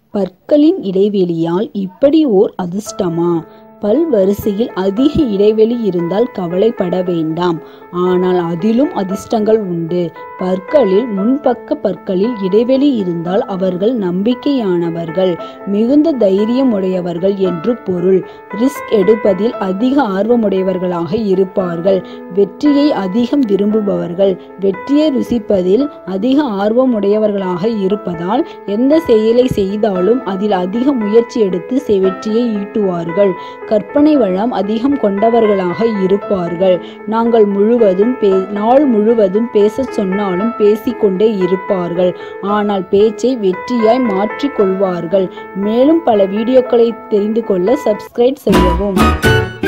பற்களின் இடைவெளியால் இப்படி ஓர் அதிர்ஷ்டமா? பல் வரிசையில் அதிக இடைவெளி இருந்தால் கவலைப்பட வேண்டாம். ஆனால் அதிலும் அதிர்ஷ்டங்கள் உண்டு. பற்களில் முன்பக்க பற்களில் இடைவெளி இருந்தால் அவர்கள் நம்பிக்கையானவர்கள், மிகுந்த தைரியம் உடையவர்கள் என்று பொருள். ரிஸ்க் எடுப்பதில் அதிக ஆர்வமுடையவர்களாக இருப்பார்கள். வெற்றியை அதிகம் விரும்புபவர்கள். வெற்றியை ருசிப்பதில் அதிக ஆர்வமுடையவர்களாக இருப்பதால் எந்த செயலை செய்தாலும் அதில் அதிக முயற்சி எடுத்து வெற்றியை ஈட்டுவார்கள். கற்பனை வளம் அதிகம் கொண்டவர்களாக இருப்பார்கள். நாள் முழுவதும் பேசச் சொன்னாலும் பேசிக்கொண்டே இருப்பார்கள். ஆனால் பேச்சை வெற்றியாய் மாற்றிக் கொள்வார்கள். மேலும் பல வீடியோக்களை தெரிந்து கொள்ள சப்ஸ்கிரைப் செய்யவும்.